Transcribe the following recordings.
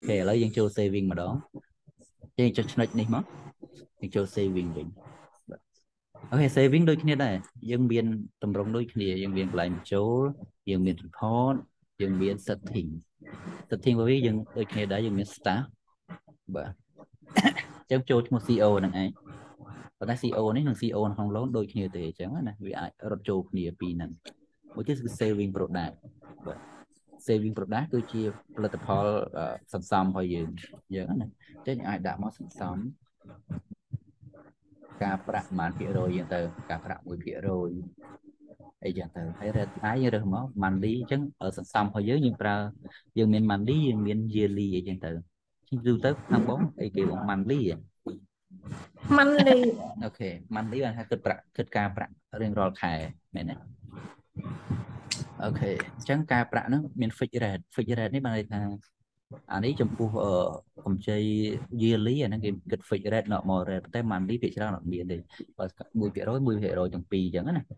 ឥឡូវយើងចូល saving ម្ដងយើងចុចឆ្នុចនេះមកយើងចូល saving វិញអូខេ saving ដូចគ្នាដែរយើងមានតម្រងដូចគ្នាយើងមានកន្លែងបញ្ចូលយើងមាន report យើងមាន setting របស់វាយើងដូចគ្នាដែរយើងមាន staff បាទអញ្ចឹងចូលឈ្មោះ CO ហ្នឹងឯងប៉ុន្តែ CO នេះនិង CO ក្នុង loan ដូចគ្នាទេអញ្ចឹងណាវាអាចរត់ចូលគ្នាពីហ្នឹងមួយទៀតគឺ saving product បាទ saving product គឺជាផលិតផលសន្សំរបស់យើងអញ្ចឹងណាអញ្ចឹងអាចដាក់មកសន្សំការប្រាក់ប្រហែល%យើងទៅការប្រាក់ 1% អីចឹងទៅហើយរ៉េតថ្ងៃយើងរើសមក monthly អញ្ចឹងសន្សំរបស់យើងប្រើយើងមាន monthly យើងមាន yearly អីចឹងទៅជិះទៅខាងបងអីគេបង monthly អូខេ monthly បានថាគិតប្រាក់គិតការប្រាក់រៀងរាល់ខែមែនទេអូខេអញ្ចឹងការប្រាក់ហ្នឹងមាន fixed rate នេះបានន័យថាអានេះចំពោះកម្ចី yearly អាហ្នឹងគេគិត fixed rate normal rate តែ monthly ភាគច្រើនអត់មានទេបើ 1% ទាំងពីរអញ្ចឹងណា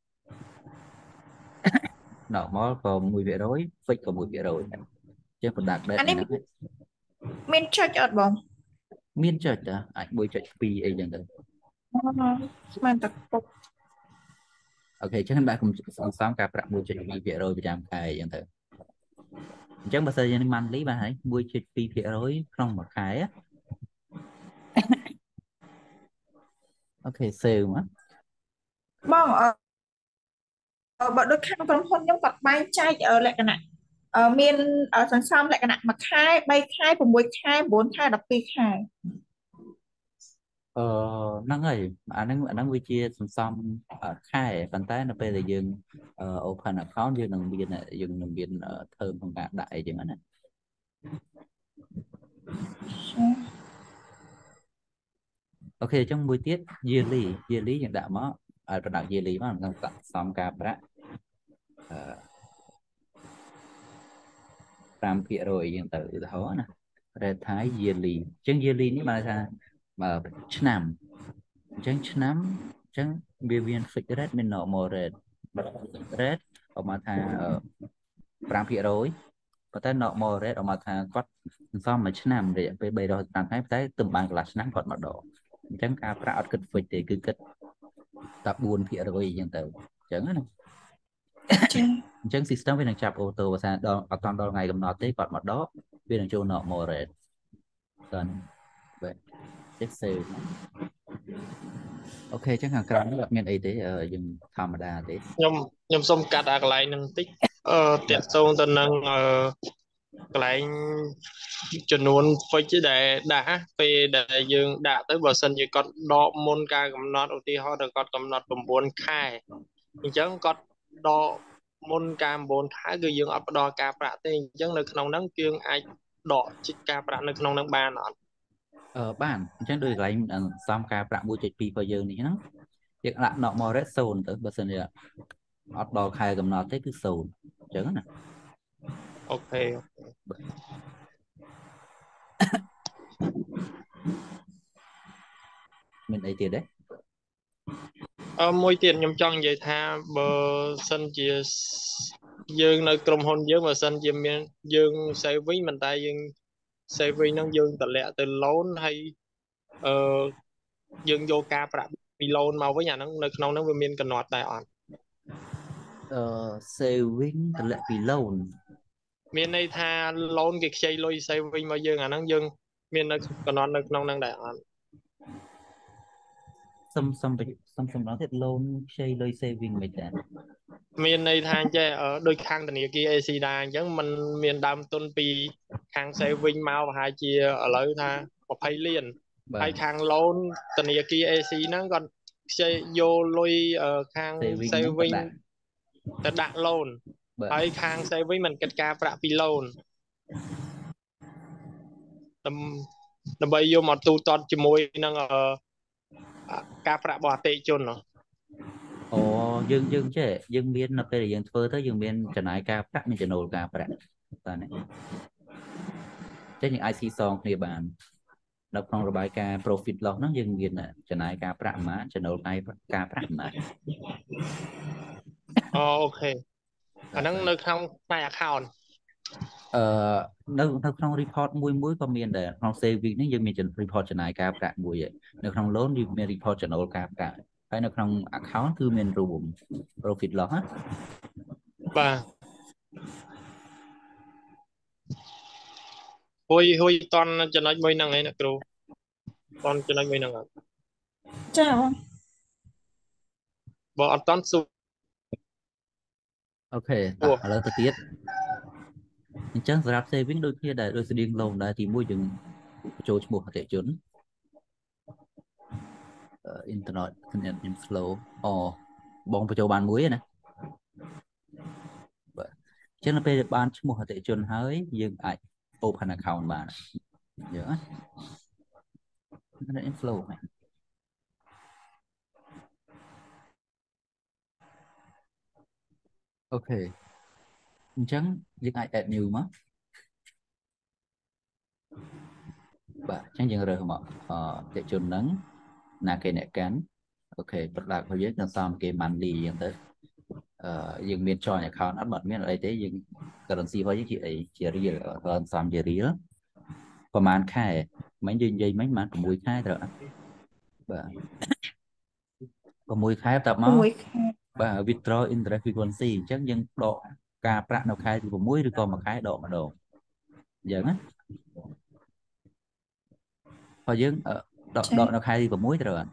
normal ក៏ 1% fixed ក៏ 1% ចឹង product rate ហ្នឹងមានចុចអត់បងមានចុចតាអាច 1.2 អីចឹងទៅស្មានតែពុកអូខេចឹងដាក់សន្សំការប្រាក់ 1.2% ប្រចាំខែអញ្ចឹងទៅអញ្ចឹងបើសិនជា monthly បានហើយ 1.2% ក្នុងមួយខែអូខេ save មកបងបើដូចខាងក្រុមហ៊ុនខ្ញុំគាត់បែងចែកលក្ខណៈមានសន្សំលក្ខណៈមួយខែ3ខែ6ខែ9ខែ12ខែហ្នឹងហើយអាហ្នឹងវាជាសន្សំខែប៉ុន្តែនៅពេលដែលយើង open account យើងនឹងមានធើមក្នុងការដាក់អីចឹងណាអូខេអញ្ចឹងមួយទៀត yearly យើងដាក់មកឲ្យ product yearly មកនឹងសន្សំការប្រាក់5% អីចឹងទៅឧទាហរណ៍ណា rate ថា yearly អញ្ចឹង yearly នេះបានថាឆ្នាំអញ្ចឹងឆ្នាំអញ្ចឹងវាមាន fixed rate មាន normal rate rate អอกមកថា5% ប៉ុន្តែ normal rate អอกមកថាគាត់សន្សំមួយឆ្នាំរយៈពេល365ថ្ងៃតែទើបបានកន្លះឆ្នាំគាត់មកដកអញ្ចឹងការប្រាក់អត់គិត fix ទេគឺគិតតែ 4% អីចឹងទៅអញ្ចឹងណាអញ្ចឹង system វានឹងចាប់អូតូបើថាដល់អត់ដល់ថ្ងៃកំណត់ទេគាត់មកដកវានឹងចូល normal rate តើបាទចេះ save អូខេអញ្ចឹងខាងក្រោមនេះអត់មានអីទេយើងធម្មតាទេខ្ញុំសុំកាត់អាកន្លែងហ្នឹងបន្តិចតាក់ទងទៅនឹងកន្លែងចំនួន fix ដែលដាក់ពេលដែលយើងដាក់ទៅបើសិនជាគាត់ដកមុនការកំណត់ឧទាហរណ៍ទៅគាត់កំណត់9ខែអញ្ចឹងគាត់ដកមុនការ9ខែគឺយើងអត់ផ្ដល់ការប្រាក់ទេអញ្ចឹងនៅក្នុងហ្នឹងយើងអាចដកជីកការប្រាក់នៅក្នុងហ្នឹងបានអត់បានអញ្ចឹងដូចកន្លែងសំការប្រាក់ 1.2 របស់យើងនេះហ្នឹងយើងដាក់ normal rate 0ទៅបើសិនជាអត់ដល់ខែកំណត់ទេគឺ0អញ្ចឹងណាអូខេមានអីទៀតទេមួយទៀតខ្ញុំចង់និយាយថាបើសិនជាយើងនៅក្រុមហ៊ុនយើងបើសិនជាមានយើង saving មិនតែយើង saving ហ្នឹងយើងតម្លាក់ទៅ loan ហើយយើងយកការប្រាក់ពី loan មកវិញអាហ្នឹងនៅក្នុងហ្នឹងវាមានកំណត់ដែរអត់ saving តម្លាក់ពី loan មានន័យថា loan គេខ្ចីលុយ saving មកយើងអាហ្នឹងយើងមាននៅកំណត់នៅក្នុងហ្នឹងដែរអត់សំដល់ទៀត loan ខ្ចីលុយ saving មិនដែរមានន័យថាចេះដូចខាងធនាគារ AC ដែរអញ្ចឹងมันមានដើមទុនពីខាង saving មកប្រហែលជាឥឡូវថា20លានហើយខាង loan ធនាគារ AC ហ្នឹងគាត់ខ្ចីយកលុយខាង saving ទៅដាក់ loan ហើយខាង saving มันគិតការប្រាក់ពី loan ដើម្បីយកមកទូទាត់ជាមួយនឹងការប្រាក់របស់អតិថិជនអូយើងចេះយើងមាននៅពេលដែលយើងធ្វើទៅយើងមានចំណាយការប្រាក់មានចំណូលការប្រាក់តើនេះចេះយើងអាចស៊ីសងគ្នាបាននៅក្នុងរបាយការណ៍ profit loss ហ្នឹងយើងមានចំណាយការប្រាក់ប៉ុន្មានចំណូលការប្រាក់ប៉ុន្មានអូខេអាហ្នឹងនៅក្នុងផ្នែក account នៅក្នុង report មួយក៏មានដែរក្នុង saving នេះយើងមាន report ចំណាយការប្រាក់មួយឯងនៅក្នុង loan យើងមាន report ចំណូលការប្រាក់ហើយនៅក្នុង account គឺមានរួម profit loss ណាបាទហួយតន់ចំណុចមួយហ្នឹងឯងណាគ្រូតន់ចំណុចមួយហ្នឹងអត់ចាបងបើអត់តន់សួរអូខេតោះឥឡូវទៅទៀតអញ្ចឹងសម្រាប់ saving ដូចគ្នាដែរដូចស្តៀង loan ដែរទីមួយយើងបញ្ចូលឈ្មោះអតិថិជនinternet connection slow បងបញ្ចូលបានមួយណាបាទអញ្ចឹងនៅពេលបានឈ្មោះអតិថិជនហើយយើងអាច open account បានយើងណា internet slow ហ្នឹងអូខេអញ្ចឹងយើងអាច add new មកបាទអញ្ចឹងយើងរើសមកអតិថិជនហ្នឹងណាគេអ្នកកាន់អូខេប្រដាប់របស់យើងនឹងសំគេ monthly អញ្ចឹងទៅយើងមាន join account អត់បាត់មានអីទេយើង currency របស់យើងជាអីជា real សំជា real ប្រហែលខែមិញយើងនិយាយមិញប្រហែល6ខែត្រូវអត់បាទ6ខែតើមក 6ខែបាទ withdraw interest frequency អញ្ចឹងយើងដកការប្រាក់នៅខែទី6ឬក៏មួយខែដកម្ដងអញ្ចឹងណាហើយយើងដកនៅខែទី6ត្រូវអត់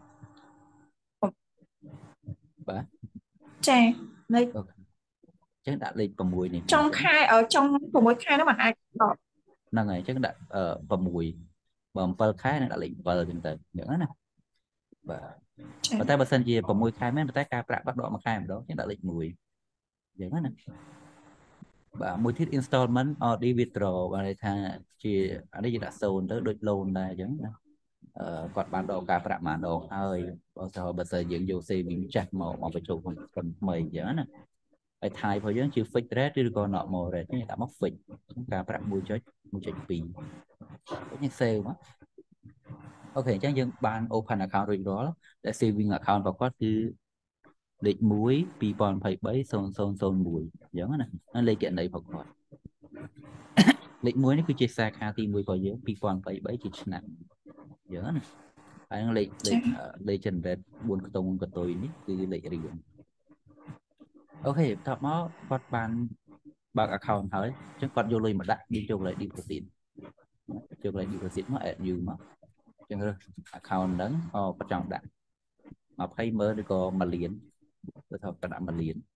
បាទចាលេខអូខេអញ្ចឹងដាក់លេខ6នេះចុងខែចុង6ខែនោះมันអាចដកហ្នឹងហើយអញ្ចឹងដាក់6បើ7ខែនឹងដាក់លេខ7អញ្ចឹងទៅអញ្ចឹងណាបាទតែបើសិនជា6ខែមែនតែការប្រាក់បាត់ដកមួយខែម្ដងអញ្ចឹងដាក់លេខ1អញ្ចឹងណាបាទមួយទៀត installment or withdraw បានន័យថាជាអានេះយើងដាក់0ទៅដូច loan ដែរអញ្ចឹងណាគាត់បានដកការប្រាក់មួយដងហើយបើសិនយើងយក saving ចាស់មកបញ្ចូលក្នុងថ្មីអញ្ចឹងណាហើយ type របស់យើងជា fixed rate ឬក៏ normal rate នេះដាក់មក fix ការប្រាក់ 1.2 យើង save មកអូខេអញ្ចឹងយើងបាន open account រួចរាល់តែ saving account របស់គាត់គឺលេខ1 2023 0001អញ្ចឹងណាលេខគណនីរបស់គាត់លេខ1នេះគឺជាសាខាទី1របស់យើង2023ជាឆ្នាំអញ្ចឹងណាហើយនឹងលេខ generate 4ខ្ទង់កតុយនេះគឺលេខរៀងអូខេបន្ទាប់មកគាត់បានបើក account ហើយអញ្ចឹងគាត់យកលុយមកដាក់យើងយកកន្លែង deposit យកកន្លែង deposit មក add new មកអញ្ចឹងរើស account ហ្នឹងគាត់ចង់ដាក់20,000ឬក៏1លានទៅថាគាត់ដាក់1លាន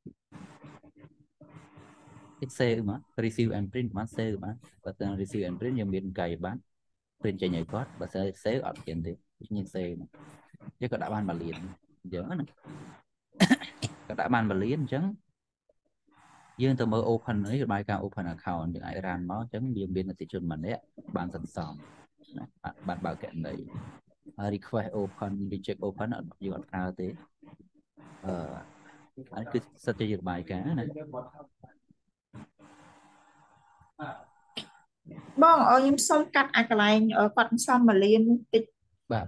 save មក receive and print មក save មកបើតែ receive and print យើងមានកៃបាន print ចេញឲ្យគាត់បើសិន save អត់មានទេយើង save មកយើងក៏ដាក់បាន1លានអញ្ចឹងណាក៏ដាក់បាន1លានអញ្ចឹងយើងទៅមើល open នេះរបាយការណ៍ open account យើងអាច run មកអញ្ចឹងយើងមានអតិថិជនម្នាក់បានសន្សំណាបានបើកគណនី request open reject open យើងអត់ប្រើទេអានេះគឺសិតជារបាយការណ៍ណាបងខ្ញុំសុំកាត់អាកន្លែងគាត់សំ1លានតិចបាទ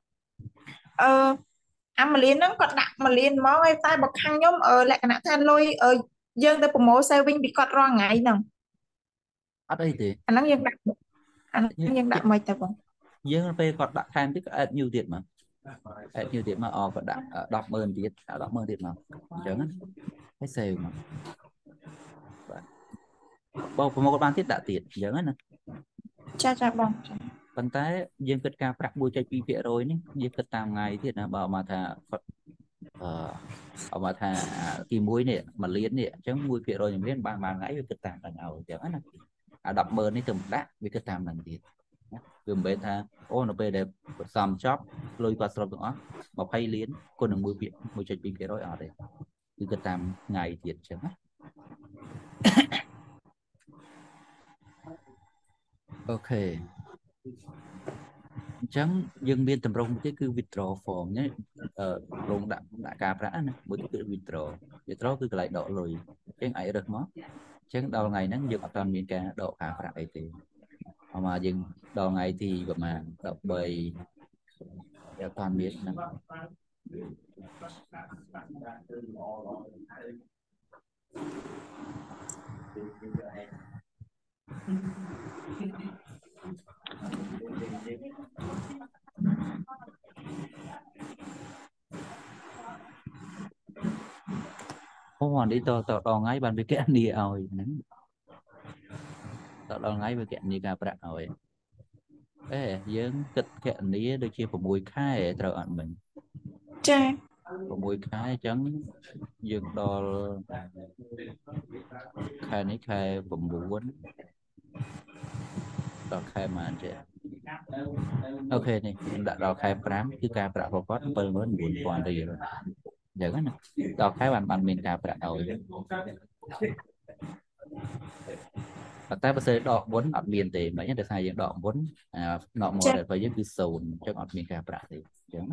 អា1លានហ្នឹងគាត់ដាក់1លានហ្មងហើយតែបើខាងខ្ញុំលក្ខណៈថាលុយយើងទៅប្រម៉ូ saving ពីគាត់រាល់ថ្ងៃហ្នឹងអត់អីទេអាហ្នឹងយើងដាក់មិនទៅបងយើងពេលគាត់ដាក់ថែមទៀតក៏ add new ទៀតមក add new ទៀតមកគាត់ដាក់ 10,000 ទៀត10,000 ទៀតមកអញ្ចឹងហើយ save មកបាទបងប្រមូលបានទៀតដាក់ទៀតអញ្ចឹងណាចាបងប៉ុន្តែយើងគិតការប្រាក់ 1.2% នេះយើងគិតតាមថ្ងៃទៀតណាបើមកថាគាត់មកថាទី1នេះ1លាននេះអញ្ចឹង 1% 1លានបានថ្ងៃវាគិតតាមហ្នឹងឲ្យអញ្ចឹងណាអា 10,000 នេះទៅដាក់វាគិតតាមហ្នឹងទៀតវាមិនមែនថានៅពេលដែលបន្សំចប់លុយគាត់ស្រុបទាំងអស់20លានគុណនឹង 1.2% អត់ទេគឺគិតតាមថ្ងៃទៀតអញ្ចឹងណាអូខេអញ្ចឹងយើងមានតម្រងទៀតគឺ withdraw form នេះរងដាក់ការប្រាក់ណាមួយគឺ withdraw គឺកន្លែងដកលុយអញ្ចឹងអាចរើសមកអញ្ចឹងដល់ថ្ងៃហ្នឹងយើងអត់ទាន់មានការដកការប្រាក់អីទេមកយើងដល់ថ្ងៃទីប្រហែល13អត់ទាន់មានហ្នឹង không còn đi tao đo ngay bàn với cái này rồi tao đo ngay với cái này cả bạc rồi ê dương kịch cái này đôi khi phải mùi khai trở ẩn mình ចា 6 ខែអញ្ចឹងយើងដល់ខែនេះខែ9ដល់ខែប៉ុន្មានចេះអូខេនេះខ្ញុំដាក់ដល់ខែ5គឺការប្រាក់របស់គាត់79000រៀលអញ្ចឹងណាដល់ខែបានមានការប្រាក់ឲ្យតែបើសិនដកមុនអត់មានទេមិនទេដោយសារយើងដកមុនដក model របស់យើងគឺ0អញ្ចឹងអត់មានការប្រាក់ទេអញ្ចឹង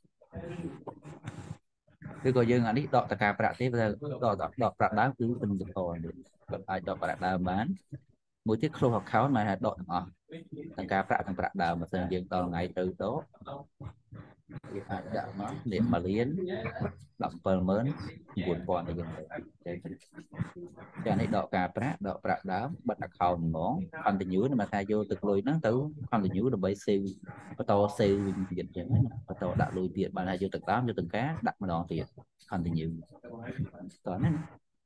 ឬក៏យើងអានេះដកតការប្រាក់ទេបើដកប្រាក់ដើមគឺเป็นសកលនេះគាត់អាចដកប្រាក់ដើមបានមួយទៀត close account មកថាដកទាំងអស់ទាំងការប្រាក់ទាំងប្រាក់ដើមបើសិនយើងដល់ថ្ងៃទៅដកវាអាចដាក់មកនេះ1លាន179,000ទៅយើងទៅចានេះដកការប្រាក់ដកប្រាក់ដើមបិទ account ហ្មង continue មកថាយកទឹកលុយហ្នឹងទៅ continue ដើម្បី save បន្ត save វិញទៀតអញ្ចឹងណាបន្តដាក់លុយទៀតបានថាយកទឹកដើមយកទឹកការដាក់ម្ដងទៀត continue តោះណា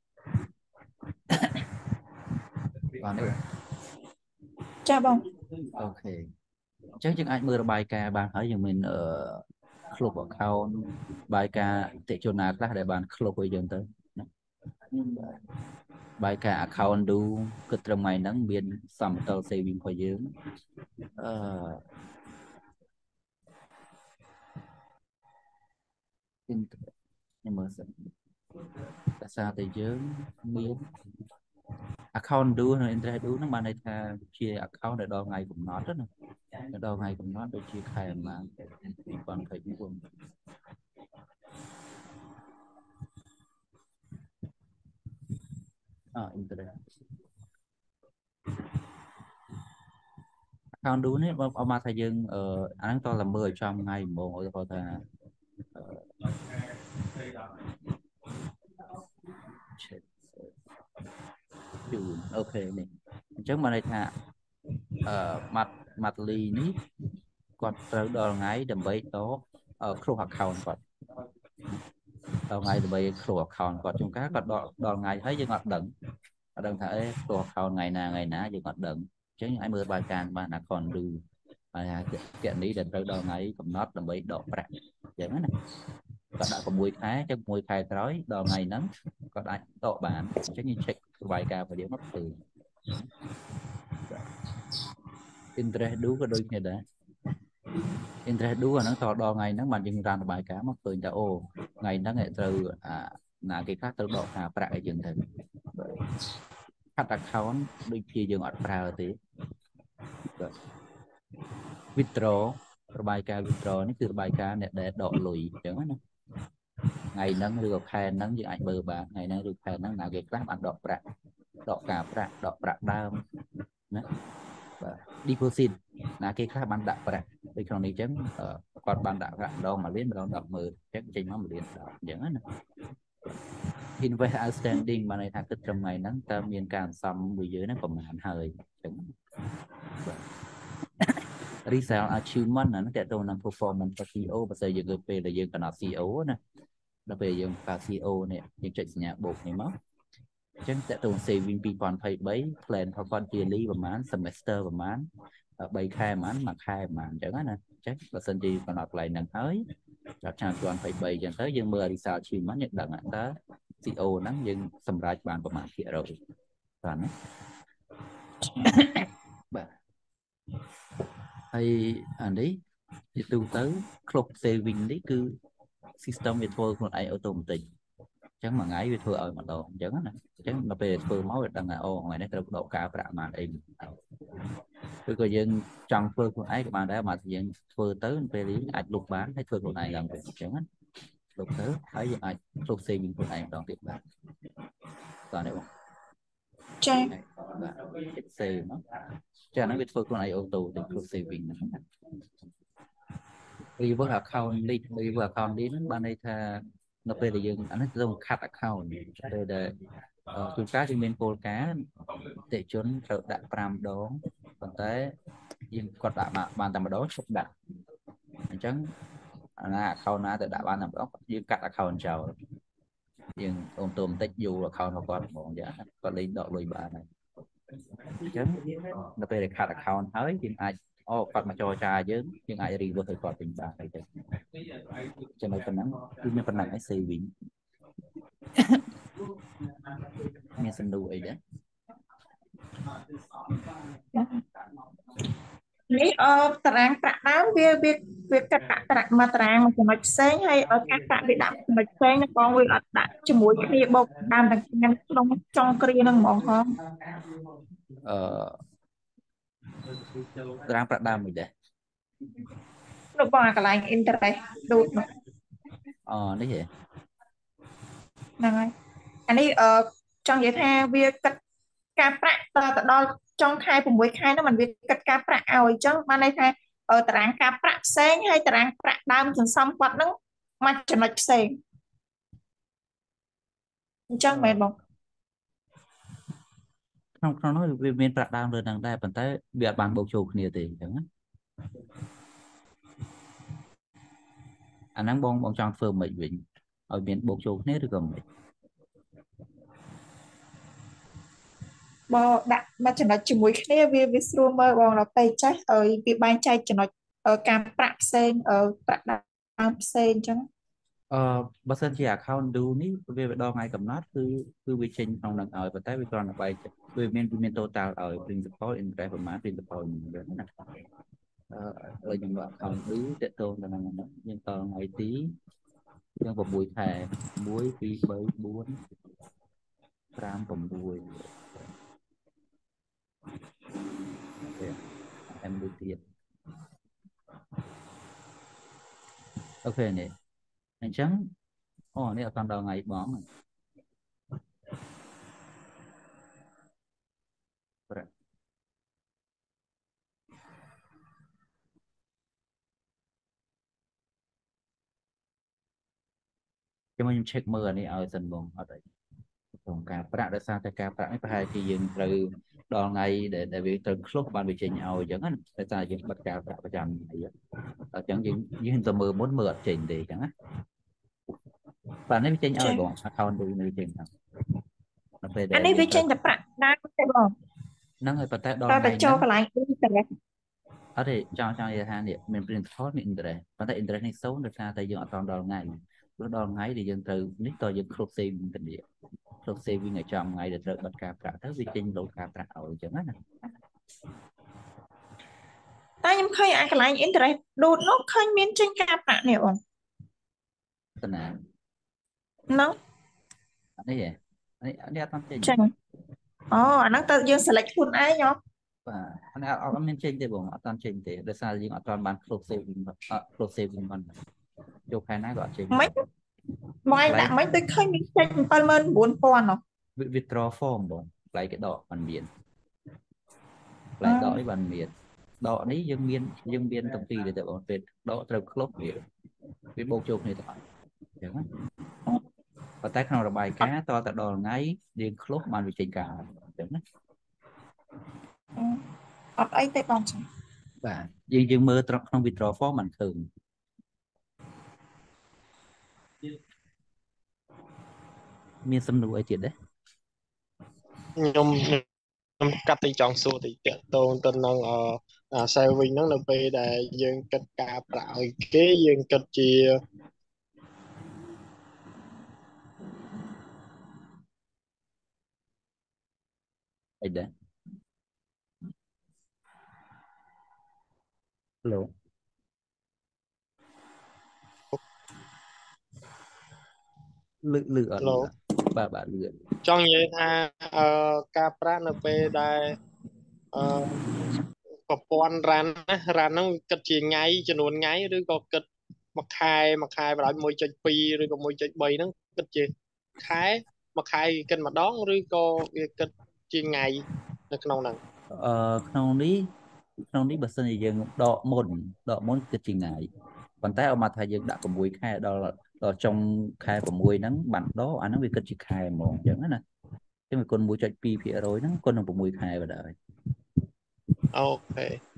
បានទេចាបងអូខេអញ្ចឹងយើងអាចមើលរបាយការណ៍បានហើយយើងមានclose account បាយការណ៍តិជនណាខ្លះដែលបាន close ឲ្យយើងទៅណាបាយការណ៍ account ឌូគិតត្រឹមថ្ងៃហ្នឹងមានសំតល saving របស់យើងខ្ញុំមើលសិនភាសាតែយើងមាន account ឌូនិង interest ឌូហ្នឹងបានន័យថាជា account ដែលដល់ថ្ងៃកំណត់ណាដល់ថ្ងៃកំណត់ដូចជាខែប៉ុន្មាន2024interest account ឌូនេះបើមកថាយើងអាហ្នឹងតតែមើលឲ្យចំថ្ងៃហ្មងឧទាហរណ៍ថាអូខេនេះអញ្ចឹងមកន័យថាម៉ាត់លីនេះគាត់ត្រូវដល់ថ្ងៃដើម្បីតclose account គាត់ដល់ថ្ងៃដើម្បី close account គាត់ជួនកាលគាត់ដល់ថ្ងៃហើយយើងអត់ដឹងថាclose account ថ្ងៃណាយើងអត់ដឹងអញ្ចឹងឲ្យមើលបាយការណ៍បាន account ឌូហើយគណនីដែលត្រូវដល់ថ្ងៃកំណត់ដើម្បីដកប្រាក់អញ្ចឹងណាគាត់ដាក់6ខែចឹង6ខែក្រោយដល់ថ្ងៃហ្នឹងគាត់អាចដកបានអញ្ចឹងយើង check របាយការណ៍របស់យើងមកឃើញ interest ឌូក៏ដូចគ្នាដែរ interest ឌូអាហ្នឹងតដល់ថ្ងៃហ្នឹងបានយើងរានរបាយការណ៍មកឃើញថាអូថ្ងៃហ្នឹងត្រូវណាគេខ្លះត្រូវដកការប្រាក់ឲ្យយើងទៅ cut account ដូចជាយើងអត់ប្រើទេ withdraw របាយការណ៍ withdraw នេះគឺរបាយការណ៍អ្នកដែលដកលុយអញ្ចឹងណាថ្ងៃហ្នឹងឬក៏ខែហ្នឹងយើងអាចមើលបានថ្ងៃហ្នឹងឬខែហ្នឹងណាគេខ្លះបានដកប្រាក់ដកការប្រាក់ដកប្រាក់ដើមណាបាទ deposit ណាគេខ្លះបានដាក់ប្រាក់ដូចក្នុងនេះអញ្ចឹងគាត់បានដាក់ប្រាក់ម្ដង1លានម្ដង 10,000 អញ្ចឹងចេញមក1លាន10អញ្ចឹងណា invest outstanding បានន័យថាគិតត្រឹមថ្ងៃហ្នឹងតើមានការសន្សំមួយយើងហ្នឹងប្រហែលហើយអញ្ចឹងបាទ resale achievement ហ្នឹងតើតើនឹង performance របស់ CEO បើសិនយើងពេលដែលយើងកំណត់ CEO ណាដល់ពេលយើងប្រើ CEO នេះយើងចុចសញ្ញាបូកនេះមកអញ្ចឹងតើតើ saving 2023 plan របស់គាត់ yearly ប្រហែល semester ប្រហែល3ខែប្រហែល1ខែប្រហែលអញ្ចឹងណាអញ្ចឹងបើសិនជាកំណត់កន្លែងហ្នឹងហើយចាប់ឆ្នាំ2023អញ្ចឹងទៅយើងមើល resale achievement យើងដឹងតើ CEO ហ្នឹងយើងសម្រេចបានប្រហែលភាគរយបាទណាបាទហើយអានេះជាទូទៅ close saving នេះគឺ system វាធ្វើខ្លួនឯង automatic អញ្ចឹងមួយថ្ងៃវាធ្វើឲ្យម្ដងអញ្ចឹងណាអញ្ចឹងដល់ពេលធ្វើមកវាដឹងថាអូថ្ងៃនេះត្រូវដកការប្រាក់បានអីឬក៏យើងចង់ធ្វើខ្លួនឯងក៏បានដែរមកយើងធ្វើទៅពេលនេះអាចលុបបានហើយធ្វើខ្លួនឯងឡើងវិញអញ្ចឹងណាលុបទៅហើយយើងអាច close saving ខ្លួនឯងម្ដងទៀតបាទតោះនេះបងចាបាទ save មកចាហ្នឹងវាធ្វើខ្លួនឯងអូតូទៅ close saving ហ្នឹង reverse account link reverse account link ហ្នឹងបានន័យថានៅពេលដែលយើងអានេះទៅ cut account ពេលដែល Chuột cá thì mình cô cá để chốn trợ đã pram đó còn thế nhưng còn đã mà bàn tầm đó sụp đặt chẳng là khâu na từ đã bàn tầm đó như cắt là khâu chào nhưng ôm tôm tách dù là khâu nó còn một giá còn lên độ lùi bà này chẳng nó về khá là khâu thấy nhưng ai còn mà cho trà chứ nhưng ai đi vô thời còn tình bà này cho nên phần nắng nhưng phần nắng ấy xì vị nghe xin đuổi đấy នេះតារាងប្រាក់ដើមវាកាត់ប្រាក់មួយតារាងមួយចំណុចផ្សេងហើយការប្រាក់វាដាក់ចំណុចផ្សេងណាបងវាអត់ដាក់ជាមួយគ្នាបូកដើមទាំងក្នុងចុងគ្រានឹងហ្មងផងតារាងប្រាក់ដើមមួយដែរនោះបងអាកន្លែង interest ដូចនេះហ៎ហ្នឹងហើយអានេះចង់និយាយថាវាគិតការប្រាក់តទៅដល់ចុងខែ6ខែនោះมันវាគិតការប្រាក់ឲ្យអញ្ចឹងបានន័យថាតារាងការប្រាក់ផ្សេងហើយតារាងប្រាក់ដើមសន្សំគាត់ហ្នឹងមកចំណុចផ្សេងអញ្ចឹងមែនបងក្នុងនោះវាមានប្រាក់ដើមលើហ្នឹងដែរប៉ុន្តែវាអត់បានបូកចូលគ្នាទេអញ្ចឹងណាអាហ្នឹងបងចង់ធ្វើមិនវិញឲ្យមានបូកចូលគ្នាឬក៏មិនបើដាក់មកចំណុចជាមួយគ្នាវាស្រួលមើលបងដល់ពេលចេះឲ្យវាបែងចែកចំណុចការប្រាក់ផ្សេងប្រាក់ដើមផ្សេងអញ្ចឹងបើសិនជា account do នេះវាដងថ្ងៃកំណត់គឺវាចេញក្នុងនឹងឲ្យប៉ុន្តែវាគ្រាន់តែបែកវាមាន total ឲ្យ principal interest ប្រមាណ principal ហ្នឹងណាហើយខ្ញុំ account do តេតងទៅនឹងហ្នឹងយើងតថ្ងៃទីយើង6ខែ1 2 3 4 5 6 em đưa tiền ok này anh trắng này là con đầu ngày bóng này. Cho mình check mưa này ở sân bóng ở đây còn cảប្រាក់ដោយសារតែការប្រាក់នេះប្រហែលជាយើងត្រូវដល់ថ្ងៃដែលវាត្រូវឃ្លុះបានវាចេញឲ្យអញ្ចឹងណាដោយសារយើងបិទការប្រាក់ប្រចាំថ្ងៃអញ្ចឹងយើងទៅមើលមុនមើលអត់ចេញទេអញ្ចឹងណាបាទនេះវាចេញឲ្យបង account ដូចនេះចេញហ្នឹងពេលដែលអានេះវាចេញតែប្រាក់ដើមទេបងហ្នឹងហើយប៉ុន្តែដល់តែថ្ងៃចូលកន្លែង interest អត់ទេចង់និយាយថានេះមាន principal មាន interest ប៉ុន្តែ interest នេះសូន្យដោយសារតែយើងអត់ដល់ថ្ងៃព្រោះដល់ថ្ងៃដែលយើងត្រូវនេះតើយើងគ្រប់ saving ទៅនេះគ្រប់ saving ឲ្យចំថ្ងៃដែលត្រូវបិទការប្រាក់ទៅវាចេញលោការប្រាក់ឲ្យអញ្ចឹងណាតែខ្ញុំឃើញអាកន្លែង interest ដូតនោះឃើញមានចេញការប្រាក់នេះបងតណាហ្នឹងនេះហ៎នេះអត់បានចេញចេញអាហ្នឹងទៅយើង select ខ្លួនឯងហ៎បាទអានេះអត់មានចេញទេបងអត់បានចេញទេដោយសារយើងអត់បានគ្រប់ saving គ្រប់ saving បានយកខែណាក៏អត់ចេញមិនបងឯងដាក់មិនដូចឃើញមានចេញ 79000 ហ៎ withdraw form បងផ្លៃគេដកបានមានផ្លៃដកនេះបានមានដកនេះយើងមានតាំងពីទៅបងពេលដកត្រូវខ្លុះវាបូកចូលគ្នាទៅអត់អញ្ចឹងណាប៉ុន្តែក្នុងរបាយការណ៍តទៅដល់ថ្ងៃយើងខ្លុះបានវាចេញការអញ្ចឹងណាអត់អីទេបងចាបាទយើងមើលត្រង់ក្នុង withdraw form មិនឃើញមានសំណួរអីទៀតទេខ្ញុំកាត់ទីចង់សួរទីតតងទៅនឹងsaving ហ្នឹងនៅពេលដែលយើងគិតការប្រាក់ឲ្យគេយើងគិតជាអីដែរ Hello លឺអត់បាទលឺចង់និយាយថាការប្រាក់នៅពេលដែលប្រព័ន្ធរ៉ានហ្នឹងគិតជាថ្ងៃចំនួនថ្ងៃឬក៏គិតមួយខែបណ្ដោយ 1.2 ឬក៏ 1.3 ហ្នឹងគិតជាខែមួយខែគិតម្ដងឬក៏វាគិតជាថ្ងៃនៅក្នុងហ្នឹងក្នុងនេះបើសិនជាយើងដកមុនគិតជាថ្ងៃប៉ុន្តែអមថាយើងដាក់6ខែដល់ចុងខែ6ហ្នឹងបានដកអាហ្នឹងវាគិតជាខែហ្មងអញ្ចឹងណា chứ mà con 1.2% ហ្នឹងconនឹង6 ខែបណ្ដោយអូខេ